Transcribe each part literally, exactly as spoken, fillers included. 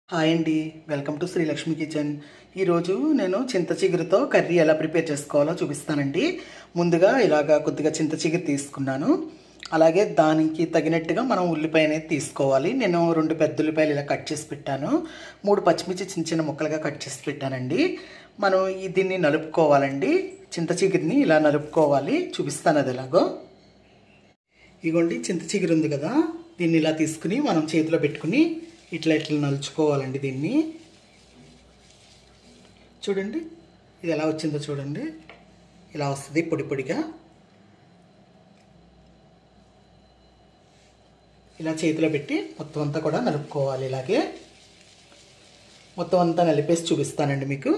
Hi అండి, welcome to Sri Lakshmi kitchen. ఈరోజు నేను చింత చిగురుతో కర్రీ ఎలా ప్రిపేర్ చేసుకోవాలో చూపిస్తానండి. ముందుగా ఇలాగా కొద్దిగా చింత చిగురు తీసుకున్నాను. అలాగే దానికి తగినట్టుగా మనం ఉల్లిపాయ అనేది తీసుకోవాలి. నేను రెండు పెద్ద ఉల్లిపాయలు ఇలా కట్ చేసి పెట్టాను. మూడు పచ్చిమిర్చి చిన్న చిన్న ముక్కలుగా కట్ చేసి పెట్టానండి. మనం దీన్ని నలుపుకోవాలండి. చింత చిగురిని ఇలా నలుపుకోవాలి. చూపిస్తాను అది ఎలాగో. ఇగోండి, చింత చిగురు ఉంది కదా, దీన్ని ఇలా తీసుకుని మనం చేతిలో పెట్టుకుని ఇట్లా ఇట్లా నలుచుకోవాలండి. దీన్ని చూడండి, ఇది ఎలా వచ్చిందో చూడండి. ఇలా వస్తుంది పొడి పొడిగా. ఇలా చేతిలో పెట్టి మొత్తం అంతా కూడా నలుపుకోవాలి. ఇలాగే మొత్తం అంతా నలిపేసి చూపిస్తానండి మీకు.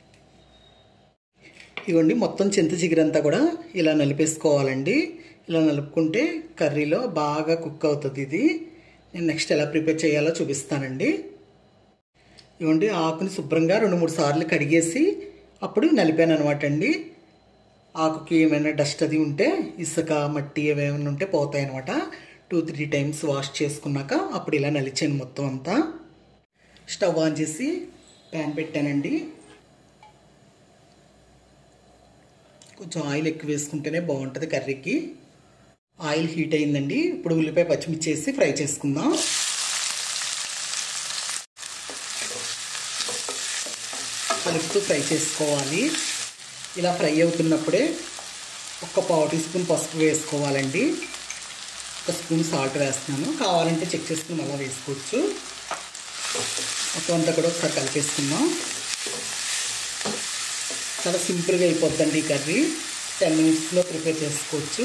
ఇవ్వండి, మొత్తం చింత చిగురంతా కూడా ఇలా నలిపేసుకోవాలండి. ఇలా నలుపుకుంటే కర్రీలో బాగా కుక్ అవుతుంది. ఇది నేను నెక్స్ట్ ఎలా ప్రిపేర్ చేయాలో చూపిస్తానండి. ఇవ్వండి, ఆకుని శుభ్రంగా రెండు మూడు సార్లు కడిగేసి అప్పుడు నలిపాను అనమాట అండి. ఆకుకి ఏమైనా డస్ట్ అది ఉంటే, ఇసుక మట్టి ఏమైనా ఉంటే పోతాయి అనమాట. టూ త్రీ టైమ్స్ వాష్ చేసుకున్నాక అప్పుడు ఇలా నలిచాను మొత్తం అంతా. స్టవ్ ఆన్ చేసి ప్యాన్ పెట్టానండి. కొంచెం ఆయిల్ ఎక్కువ వేసుకుంటేనే బాగుంటుంది కర్రీకి. ఆయిల్ హీట్ అయిందండి. ఇప్పుడు ఉల్లిపాయ పచ్చిమిర్చి వేసి ఫ్రై చేసుకుందాం. కలుపుతూ ఫ్రై చేసుకోవాలి. ఇలా ఫ్రై అవుతున్నప్పుడే ఒక పావు టీ స్పూన్ పసుపు వేసుకోవాలండి. ఒక స్పూన్ సాల్ట్ వేస్తున్నాను. కావాలంటే చెక్ చేసుకుని మళ్ళీ వేసుకోవచ్చు. మొత్తం అంతా కూడా ఒకసారి కలిపేసుకుందాం. చాలా సింపుల్గా అయిపోద్దండి ఈ కర్రీ. టెన్ మినిట్స్లో ప్రిపేర్ చేసుకోవచ్చు.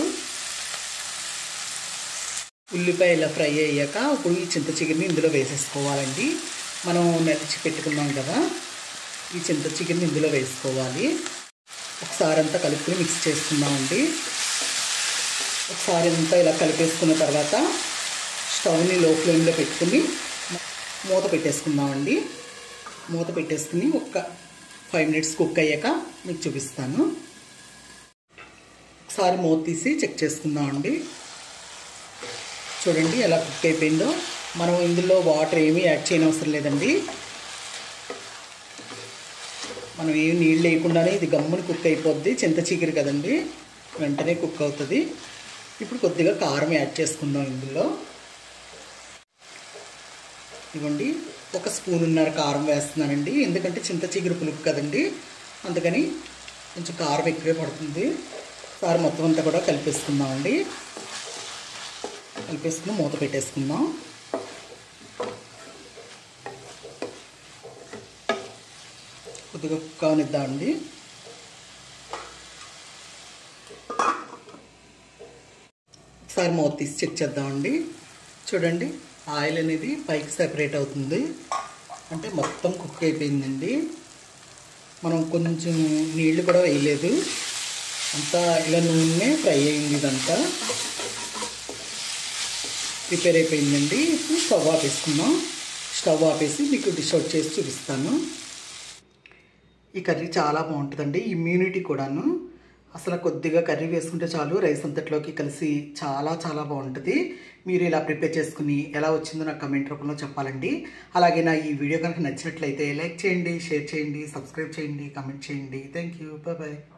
ఉల్లిపాయ ఇలా ఫ్రై అయ్యాక ఇప్పుడు ఈ చింత చిగురిని ఇందులో వేసేసుకోవాలండి. మనం నలిచి పెట్టుకున్నాం కదా, ఈ చింత చిగురిని ఇందులో వేసుకోవాలి. ఒకసారి అంతా కలుపుకొని మిక్స్ చేసుకుందామండి. ఒకసారి అంతా ఇలా కలిపేసుకున్న తర్వాత స్టవ్ని లో ఫ్లేమ్లో పెట్టుకుని మూత పెట్టేసుకుందామండి. మూత పెట్టేసుకుని ఒక ఫైవ్ మినిట్స్ కుక్ అయ్యాక మీకు చూపిస్తాను. ఒకసారి మూత తీసి చెక్ చేసుకుందామండి. చూడండి ఎలా కుక్ అయిపోయిందో. మనం ఇందులో వాటర్ ఏమీ యాడ్ చేయనవసరం లేదండి. మనం ఏమి నీళ్ళు లేకుండానే ఇది గమ్ముని కుక్ అయిపోద్ది. చింత చిగురు కదండి, వెంటనే కుక్ అవుతుంది. ఇప్పుడు కొద్దిగా కారం యాడ్ చేసుకుందాం ఇందులో. ఇవ్వండి, ఒక స్పూనున్నర కారం వేస్తున్నానండి. ఎందుకంటే చింత చిగురు పులుపు కదండి, అందుకని కొంచెం కారం ఎక్కువే పడుతుంది. కారం మొత్తం అంతా కూడా కలిపేసుకుందామండి. కలిపేసుకుని మూత పెట్టేసుకుందాం. కొద్దిగా కుక్ అవనిద్దామండి. ఒకసారి మూత తీసి చెక్ చేద్దామండి. చూడండి, ఆయిల్ అనేది పైకి సెపరేట్ అవుతుంది, అంటే మొత్తం కుక్ అయిపోయిందండి. మనం కొంచెం నీళ్లు కూడా వేయలేదు, అంతా ఇలా నూనె ఫ్రై అయింది. ఇదంతా ప్రిపేర్ అయిపోయిందండి. ఇప్పుడు స్టవ్ ఆపేసుకుందాం. స్టవ్ ఆపేసి మీకు డిష్ అవుట్ చేసి చూపిస్తాను. ఈ కర్రీ చాలా బాగుంటుందండి. ఇమ్యూనిటీ కూడాను. అసలు కొద్దిగా కర్రీ వేసుకుంటే చాలు, రైస్ అంతట్లోకి కలిసి చాలా చాలా బాగుంటుంది. మీరు ఇలా ప్రిపేర్ చేసుకుని ఎలా వచ్చిందో నాకు కమెంట్ రూపంలో చెప్పాలండి. అలాగే నా ఈ వీడియో కనుక నచ్చినట్లయితే లైక్ చేయండి, షేర్ చేయండి, సబ్స్క్రైబ్ చేయండి, కమెంట్ చేయండి. Thank you, bye bye.